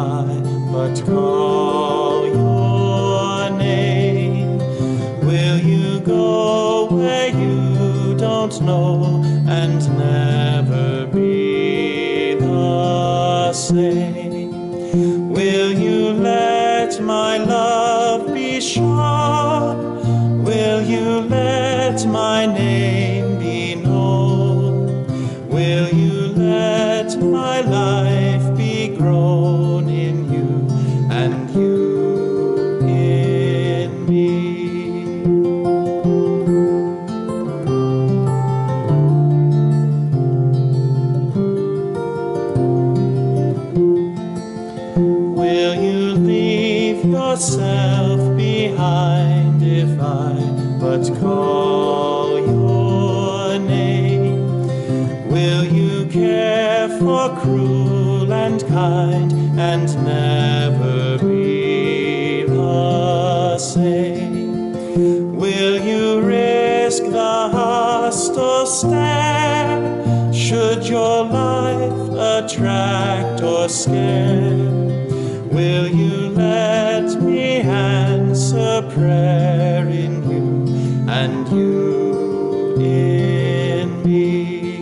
I but call your name? Will you go where you don't know and never be the same? Will you let my love be sure? Will you let my name be known? Will you let my life be grown in you and you in me? Will you leave yourself behind if I but call your name? Will you care for cruel and kind and never be the same? Will you risk the hostile stare should your life attract or scare? Will you let me answer prayer in you and you in me?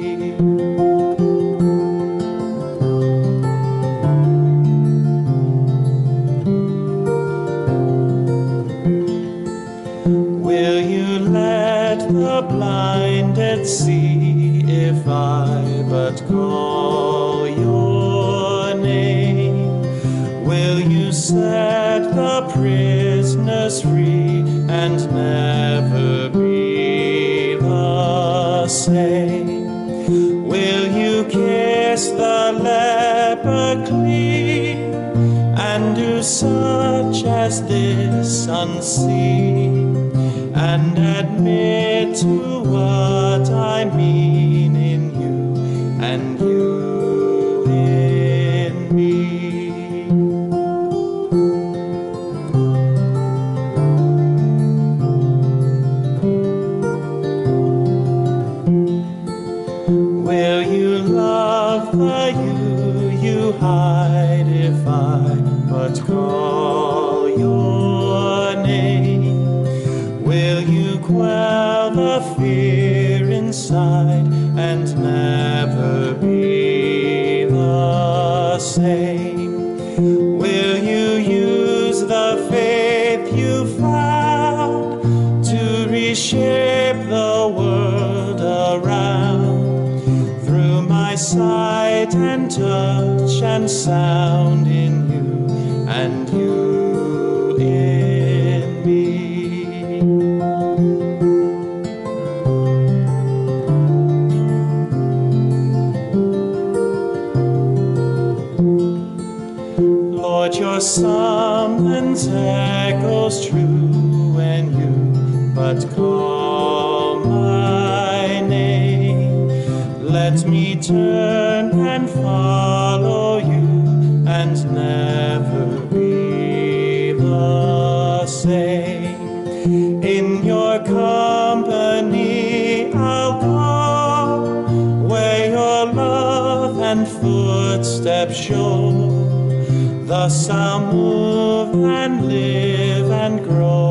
Will you let the blinded see if I but call your name? Will you set the pris'ners free and never be the same? Will you kiss the leper clean and do such as this unseen and admit to what I mean in you and you in me? Will you love the you hide if I but call your name? Will you quell the fear inside and never be the same? Will you use the faith you found to reshape the world around through my sight and touch and sound in you and you in me? Lord, your summons echoes true when you but call my name. Let me turn and follow you and never be the same. In your company I'll go where your love and footsteps show. Thus I'll move and live and grow